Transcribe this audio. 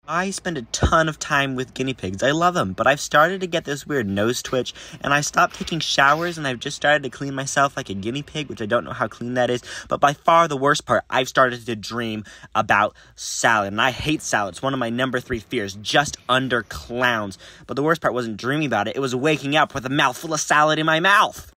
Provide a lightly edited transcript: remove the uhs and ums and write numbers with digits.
I spend a ton of time with guinea pigs. I love them, but I've started to get this weird nose twitch, and I stopped taking showers, and I've just started to clean myself like a guinea pig, which I don't know how clean that is. But by far the worst part, I've started to dream about salad, and I hate salad. It's one of my number 3 fears, just under clowns. But the worst part wasn't dreaming about it. It was waking up with a mouthful of salad in my mouth.